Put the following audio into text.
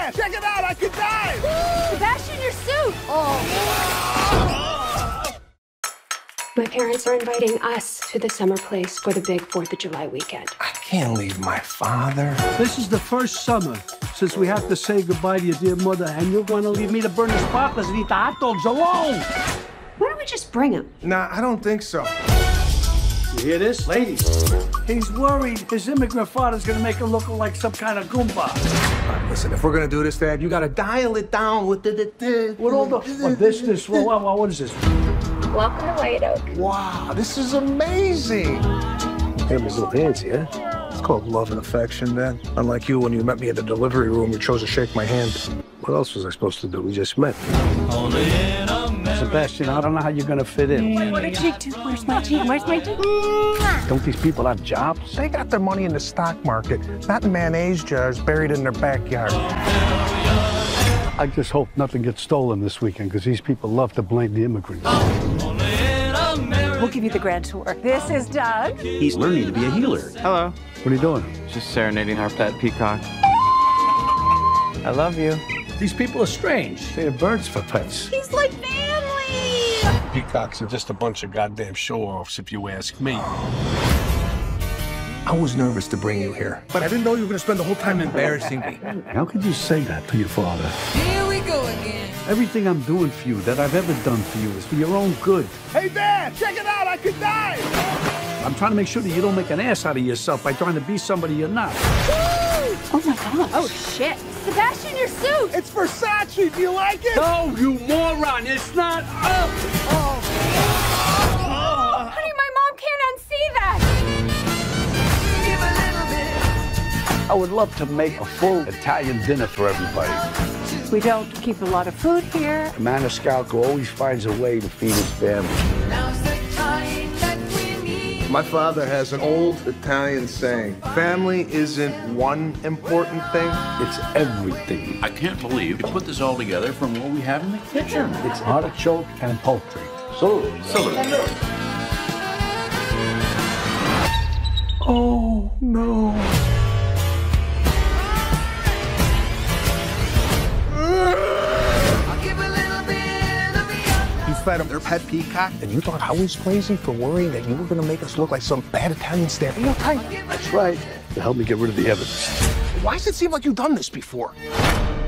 Dad, check it out, I could die! Sebastian, your suit! Oh. My parents are inviting us to the summer place for the big 4th of July weekend. I can't leave my father. This is the first summer since we have to say goodbye to your dear mother, and you're going to leave me to burn the sparklers and eat the hot dogs alone. Why don't we just bring him? Nah, I don't think so. You hear this? Ladies, he's worried his immigrant father's going to make him look like some kind of Goomba. All right, listen, if we're going to do this, Dad, you got to dial it down with the... What all the... what is this? Welcome to White Oak. Wow, this is amazing. Damn, his little fancy, huh? It's called love and affection, Dad. Unlike you, when you met me at the delivery room, you chose to shake my hand. What else was I supposed to do? We just met. Sebastian, I don't know how you're going to fit in. What a cheek, too. Where's my cheek? Where's my cheek? Don't these people have jobs? They got their money in the stock market, not in mayonnaise jars buried in their backyard. I just hope nothing gets stolen this weekend, because these people love to blame the immigrants. We'll give you the grand tour. This is Doug. He's learning to be a healer. Hello. What are you doing? Just serenading our pet peacock. I love you. These people are strange. They have birds for pets. He's like family. Peacocks are just a bunch of goddamn show-offs, if you ask me. I was nervous to bring you here, but I didn't know you were going to spend the whole time embarrassing me. How could you say that to your father? Here we go again. Everything I'm doing for you, that I've ever done for you, is for your own good. Hey, Dad, check it out, I could die! I'm trying to make sure that you don't make an ass out of yourself by trying to be somebody you're not. Oh, my God. Oh, shit. Sebastian, your suit! It's Versace, do you like it? No, you moron, it's not up! Honey, my mom can't unsee that! I would love to make a full Italian dinner for everybody. We don't keep a lot of food here. Maniscalco always finds a way to feed his family. My father has an old Italian saying, family isn't one important thing. It's everything. I can't believe you put this all together from what we have in the kitchen. It's artichoke and poultry. Salute. Oh, no. You fed them their pet peacock, and you thought I was crazy for worrying that you were going to make us look like some bad Italian stereotype? That's right. To help me get rid of the evidence. Why does it seem like you've done this before?